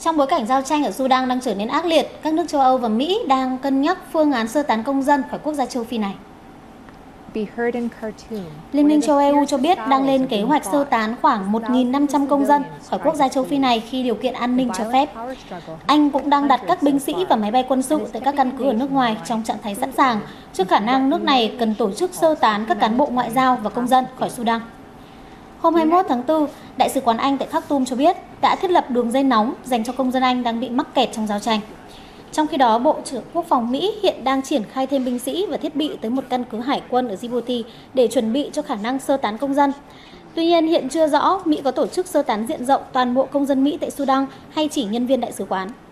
Trong bối cảnh giao tranh ở Sudan đang trở nên ác liệt, các nước châu Âu và Mỹ đang cân nhắc phương án sơ tán công dân khỏi quốc gia châu Phi này. Liên minh châu EU cho biết đang lên kế hoạch sơ tán khoảng 1.500 công dân khỏi quốc gia châu Phi này khi điều kiện an ninh cho phép. Anh cũng đang đặt các binh sĩ và máy bay quân sự tại các căn cứ ở nước ngoài trong trạng thái sẵn sàng trước khả năng nước này cần tổ chức sơ tán các cán bộ ngoại giao và công dân khỏi Sudan. Hôm 21 tháng 4, Đại sứ quán Anh tại Khartoum cho biết đã thiết lập đường dây nóng dành cho công dân Anh đang bị mắc kẹt trong giao tranh. Trong khi đó, Bộ trưởng Quốc phòng Mỹ hiện đang triển khai thêm binh sĩ và thiết bị tới một căn cứ hải quân ở Djibouti để chuẩn bị cho khả năng sơ tán công dân. Tuy nhiên, hiện chưa rõ Mỹ có tổ chức sơ tán diện rộng toàn bộ công dân Mỹ tại Sudan hay chỉ nhân viên đại sứ quán.